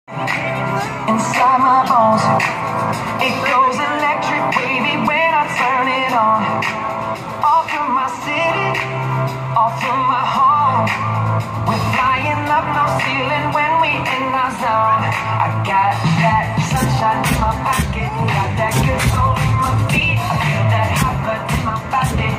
inside my bones. It goes electric wavy when I turn it on. Off from my city, off from my home. We're flying up no ceiling when we in our zone. I got that sunshine in my pocket, got that good soul in my feet. I feel that hot blood in my body.